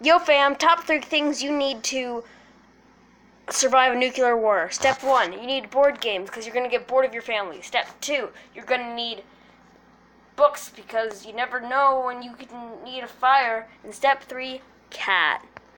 Yo fam, top 3 things you need to survive a nuclear war. Step 1, you need board games because you're going to get bored of your family. Step 2, you're going to need books because you never know when you can need a fire. And step 3, cat.